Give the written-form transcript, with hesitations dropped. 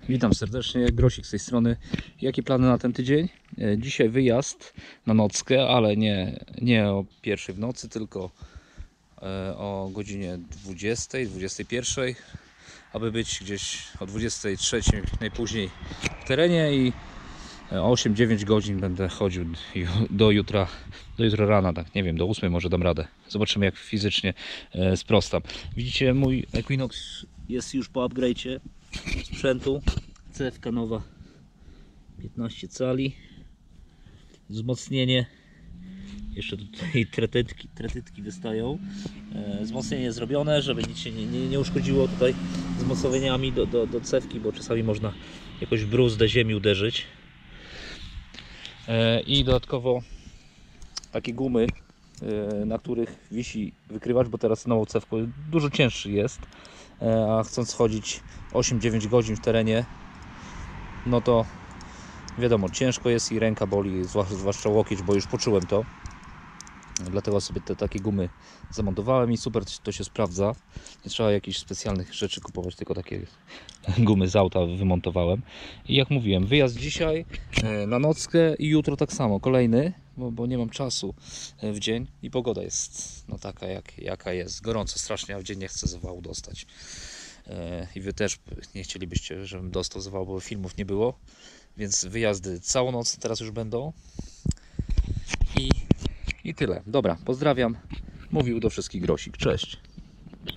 Witam serdecznie, Grosik z tej strony. Jakie plany na ten tydzień? Dzisiaj wyjazd na nockę, ale nie o pierwszej w nocy, tylko o godzinie 20, 21, aby być gdzieś o 23 najpóźniej w terenie i 8-9 godzin będę chodził do jutra rana, tak nie wiem, do 8 może dam radę. Zobaczymy, jak fizycznie sprostam. Widzicie, mój Equinox jest już po upgrade'cie sprzętu. Cewka nowa 15 cali, wzmocnienie, jeszcze tutaj tretytki wystają, wzmocnienie zrobione, żeby nic się nie uszkodziło tutaj z mocowieniami do cewki, bo czasami można jakoś w bruzdę ziemi uderzyć. I dodatkowo takie gumy, na których wisi wykrywacz, bo teraz nową cewką dużo cięższy jest, a chcąc chodzić 8-9 godzin w terenie, no to wiadomo, ciężko jest i ręka boli, zwłaszcza łokieć, bo już poczułem to. Dlatego sobie takie gumy zamontowałem i super to się sprawdza. Nie trzeba jakichś specjalnych rzeczy kupować, tylko takie gumy z auta wymontowałem. I jak mówiłem, wyjazd dzisiaj na nockę i jutro tak samo, kolejny, bo nie mam czasu w dzień i pogoda jest no taka jaka jest. Gorąco strasznie, a w dzień nie chcę zawału dostać. I wy też nie chcielibyście, żebym dostał zawału, bo filmów nie było. Więc wyjazdy całą noc teraz już będą. I tyle. Dobra, pozdrawiam. Mówił do wszystkich Grosik. Cześć.